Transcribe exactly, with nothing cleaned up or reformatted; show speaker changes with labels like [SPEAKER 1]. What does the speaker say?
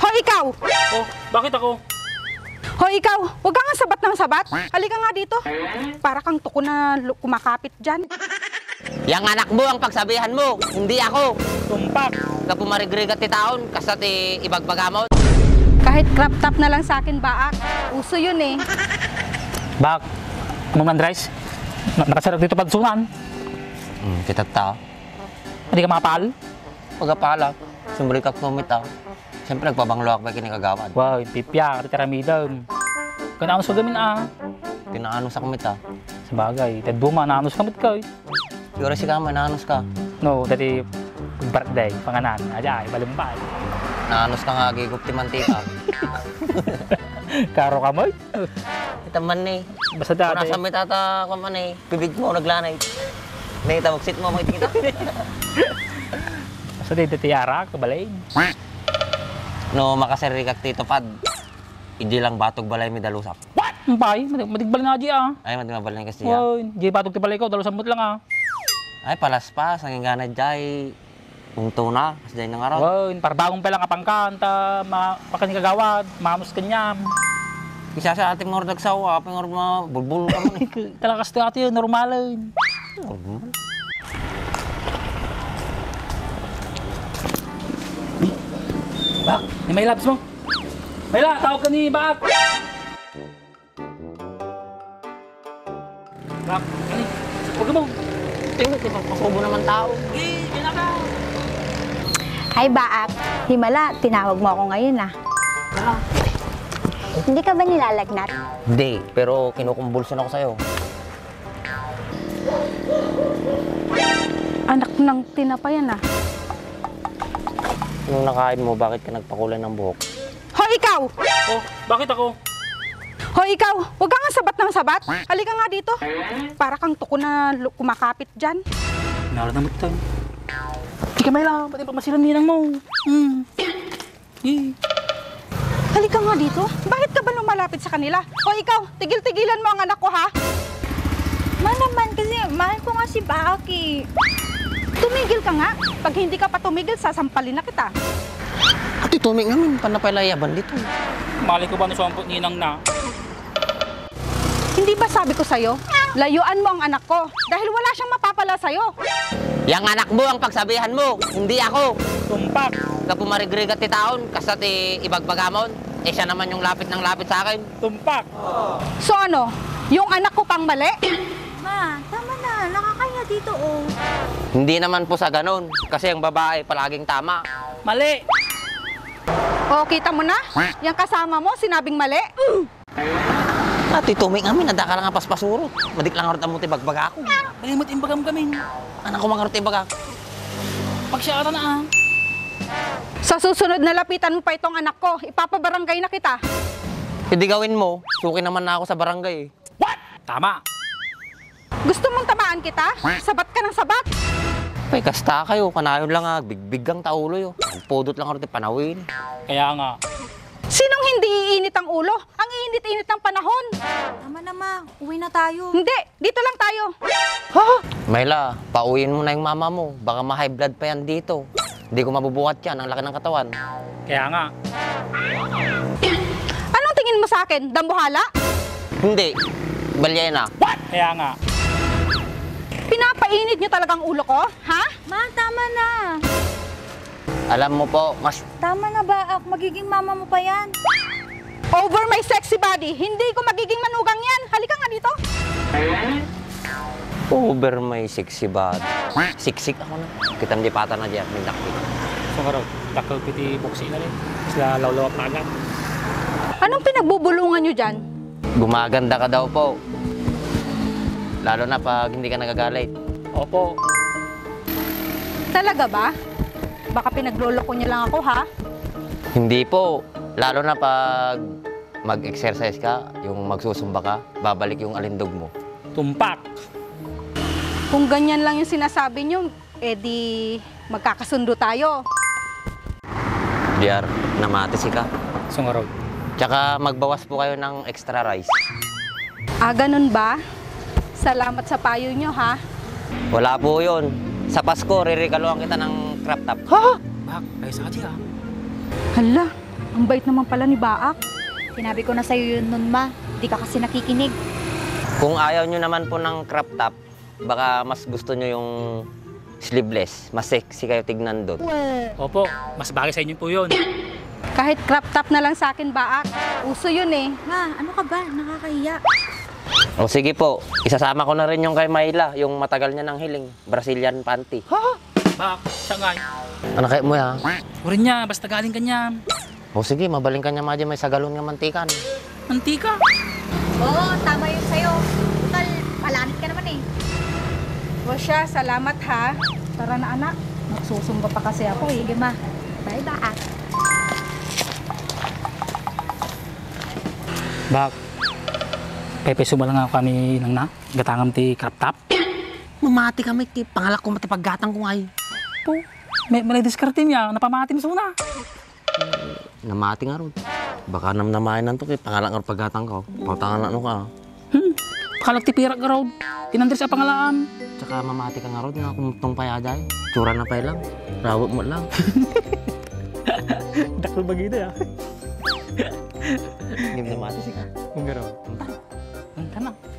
[SPEAKER 1] Hoy, ikaw!
[SPEAKER 2] Oh, bakit ako?
[SPEAKER 1] Hoy, ikaw! Huwag ka nga sabat ng sabat. Halika nga dito. Para kang tuko na kumakapit dyan.
[SPEAKER 3] Yang anak mo ang pagsabihan mo, hindi ako.
[SPEAKER 2] Tumpak.
[SPEAKER 3] Kapumarigrigat ti taon, kasat ti ibagbagamon.
[SPEAKER 1] Kahit crop top na lang sa akin, baak. Uso yun eh.
[SPEAKER 2] Bak, Mang Andres, na nakasarap dito pagsunan.
[SPEAKER 3] Hmm, kita tao.
[SPEAKER 2] Hindi ka makapal?
[SPEAKER 3] Pagkapala, sumbalik ka kumita. Siyempre, nagpabanglo ako pa kinikagawad.
[SPEAKER 2] Wow, pipya, katiramidam. Kananos ka gamin ah.
[SPEAKER 3] Pinaanos sa kumita.
[SPEAKER 2] Sabagay, tad buma, naanos kamit ka eh.
[SPEAKER 3] Siguro si Kama, naanos ka.
[SPEAKER 2] No, dati birthday, panganan, ajay, balumbay.
[SPEAKER 3] Naanos ka nga, gigup ti mantika.
[SPEAKER 2] Karo ka mo eh.
[SPEAKER 3] Kita man eh.
[SPEAKER 2] Basta
[SPEAKER 3] Kung
[SPEAKER 2] dati.
[SPEAKER 3] nasa may tata ka man eh, bibig mo, naglanay. May tawagsit mo, makikita.
[SPEAKER 2] Basta dati tiyara, kabalain.
[SPEAKER 3] No, makasari kag tito pad. Hindi lang batog balay may dalusap.
[SPEAKER 2] What? Mpay, madigbal na aji ah.
[SPEAKER 3] Ay, madimabal na yung kasi
[SPEAKER 2] Wow, di batog ti balay ko, dalo sambot lang ah.
[SPEAKER 3] Ay, palaspas, ang ingana dyan. Kung tuna, kasi dyan ng araw.
[SPEAKER 2] Wow, parabagong pa lang kapangkan, ta mapakinikagawad, mamos kanyam.
[SPEAKER 3] Isa sa ating mga nagsawa, aping mga mga bulbul ka man eh.
[SPEAKER 2] Talakas to ati yun, normalin. Bak, ni may labs mo. Mayla, tawag ka ni Bak. Bak, ani, huwag mo.
[SPEAKER 3] Tingnan, di pagpasubo naman tao.
[SPEAKER 2] Eh, kailan ka?
[SPEAKER 4] Hi, Baak. Himala, tinawag mo ako ngayon ah.
[SPEAKER 2] Ah,
[SPEAKER 4] Hindi ka ba nilalagnat?
[SPEAKER 3] Hindi, pero kinukumbulson ako sa'yo.
[SPEAKER 1] Anak ng tinapayan ah.
[SPEAKER 3] Nung nakain mo, bakit ka nagpakulay ng buhok?
[SPEAKER 1] Hoy, ikaw!
[SPEAKER 2] oh, bakit ako?
[SPEAKER 1] Hoy, ikaw! Huwag ka nga sabat ng sabat. Halika nga dito. Para kang tuko na kumakapit dyan.
[SPEAKER 2] Nala na magtag. Di ka may lang, pati pagmasilan ninang mo. Hmm. Eh.
[SPEAKER 1] Halika nga dito. Bakit ka ba lumalapit sa kanila? Hoy, ikaw! Tigil-tigilan mo ang anak ko, ha?
[SPEAKER 4] Ma naman, kasi mahal ko nga si Baak eh.
[SPEAKER 1] Tumigil ka nga. Pag hindi ka pa tumigil, sasampalin na kita.
[SPEAKER 3] Ati, tuming namin, panapailayaban dito.
[SPEAKER 2] Mali ko ba na suwampot ninang na?
[SPEAKER 1] Hindi ba sabi ko sa'yo? Layuan mo ang anak ko. Dahil wala siyang mapapala sa'yo.
[SPEAKER 3] Yang anak mo ang pagsabihan mo, hindi ako.
[SPEAKER 2] Tumpak.
[SPEAKER 3] Kapumarigrigat ti taon, kasat ti ibagbagamon. Eh, siya naman yung lapit ng lapit sa akin.
[SPEAKER 2] Tumpak.
[SPEAKER 1] So ano? Yung anak ko pang mali?
[SPEAKER 4] Ma, tama na. Nakakaya dito oh.
[SPEAKER 3] Hindi naman po sa ganun, kasi ang babae palaging tama.
[SPEAKER 2] Mali.
[SPEAKER 1] O, kita mo na? Yung kasama mo, sinabing mali?
[SPEAKER 3] Ati, tuming amin, nada ka lang nga paspasurot. Madik lang harot ang muti bagbaga ako.
[SPEAKER 2] Balimot imbagam kami.
[SPEAKER 3] Anak ko mga harot ibaga.
[SPEAKER 2] Pagsyara na ah.
[SPEAKER 1] Sa susunod na lapitan mo pa itong anak ko, ipapabarangay na kita.
[SPEAKER 3] Hindi gawin mo, suki naman na ako sa barangay eh.
[SPEAKER 2] What? Tama.
[SPEAKER 1] Gusto mong tamaan kita? Sabat ka ng sabat.
[SPEAKER 3] Ay, kasta kayo, kanayon lang ah, bigbig ang taulo yo. Pudot lang harot panawin.
[SPEAKER 2] Kaya nga.
[SPEAKER 1] Sinong hindi iinit ang ulo? Ang init-init ng panahon.
[SPEAKER 4] Tama na ma, uwi na tayo.
[SPEAKER 1] Hindi, dito lang tayo.
[SPEAKER 3] Mayla, pauwiin mo na yung mama mo. Baka ma-high blood pa yan dito. Hindi ko mabubuhat yan, ang laki ng katawan.
[SPEAKER 2] Kaya nga.
[SPEAKER 1] Anong tingin mo sa akin? Dambuhala?
[SPEAKER 3] Hindi, balyena.
[SPEAKER 2] What? Kaya nga.
[SPEAKER 1] Pinapainit niyo talagang ulo ko? Ha?
[SPEAKER 4] Ma, tama na.
[SPEAKER 3] Alam mo po, mas
[SPEAKER 4] Tama na Baak, magiging mama mo pa yan.
[SPEAKER 1] Over my sexy body, hindi ko magiging manugang yan. Halika nga dito.
[SPEAKER 3] over my sexy body. Siksik ako na. Kitam di pata na dyan, may dakti.
[SPEAKER 2] So nga raw, takal piti buksi na rin. Sila lawlaw at nagan.
[SPEAKER 1] Anong pinagbubulungan niyo dyan?
[SPEAKER 3] Gumaganda ka daw po. Lalo na pag hindi ka nagagalit.
[SPEAKER 2] Opo.
[SPEAKER 1] Talaga ba? Baka pinagloloko niyo lang ako, ha?
[SPEAKER 3] Hindi po. Lalo na pag mag-exercise ka, yung magsusumba ka, babalik yung alindog mo.
[SPEAKER 2] Tumpak.
[SPEAKER 1] Kung ganyan lang yung sinasabi niyo, edi magkakasundo tayo.
[SPEAKER 3] Diar, namatisi ka.
[SPEAKER 2] So nga raw.
[SPEAKER 3] Tsaka magbawas po kayo ng extra rice.
[SPEAKER 1] Ah, ganun ba? Salamat sa payo niyo, ha?
[SPEAKER 3] Wala po yun. Sa Pasko, ririkaluan kita ng crop top.
[SPEAKER 2] Ha? Bak, ay sa kati ha.
[SPEAKER 1] Hala, Ang bait naman pala ni Baak.
[SPEAKER 4] Sinabi ko na sa'yo yun nun, ma. Di ka kasi nakikinig.
[SPEAKER 3] Kung ayaw nyo naman po ng crop top, baka mas gusto nyo yung sleeveless. Mas sexy kayo tignan doon.
[SPEAKER 2] Opo, mas bagay sa inyo po yun.
[SPEAKER 1] Kahit crop top na lang sa akin, Baak. Uso yun eh.
[SPEAKER 4] Ma, ano ka ba? Nakakahiya.
[SPEAKER 3] O sige po, isasama ko na rin yung kay Mayla, yung matagal niya ng hiling, Brazilian panty.
[SPEAKER 2] Bak, siya nga.
[SPEAKER 3] Ano kayo mo ya?
[SPEAKER 2] Urin niya, basta galing ka niya.
[SPEAKER 3] O sige, mabaling ka niya madya may sagalon nga mantikan.
[SPEAKER 2] Mantika.
[SPEAKER 4] Oo, tama yun sa'yo. Total, palanit ka naman eh.
[SPEAKER 1] O siya, salamat ha. Tara na anak. Magsusumba pa kasi ako eh.
[SPEAKER 4] Sige, ma. Bye, Baak.
[SPEAKER 2] Bak, pepeso ba lang ako kami nang na? Gatangam ti crop top?
[SPEAKER 3] Mamati kami, ti pangalak ko matipaggatang ko ay.
[SPEAKER 2] Po, may malay diskarte niya, napamati mo suna.
[SPEAKER 3] Namati nga ron. Baka namnamayan nanto kay pangalak nga paggatang ko. Pautangan ano ka.
[SPEAKER 2] Hmm, pakalak ti pirak ka raw. Tinandri sa pangalaan.
[SPEAKER 3] Tsaka mamati ka nga ron, nga kumutong payaday. Tsura na pa lang. Rawag mo lang.
[SPEAKER 2] Dakol bagay na ya.
[SPEAKER 3] Hindi namati si ka.
[SPEAKER 2] Kung garo. Punta na.